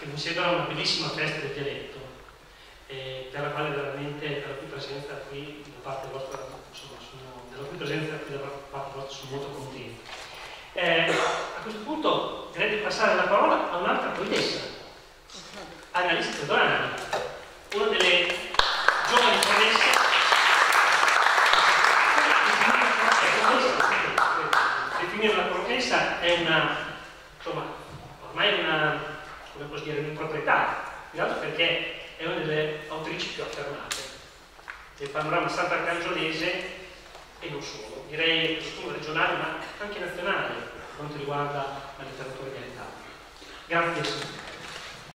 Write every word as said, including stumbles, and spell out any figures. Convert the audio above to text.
mi sembra una bellissima festa del dialetto, eh, per la quale veramente, per la cui presenza qui da parte vostra, insomma, sono, della cui presenza qui da parte vostra sono molto contento. Eh, a questo punto direi di passare la parola a un'altra poetessa, Annalisa Teodorani, una delle giovani poetesse. Definire una poetessa è una, insomma, ormai è una, come posso dire, un'improprietà, in altro perché è una delle autrici più affermate del panorama sant'arcangiolese e non solo, direi per sfumo regionale ma anche nazionale per quanto riguarda la letteratura orientale. Grazie.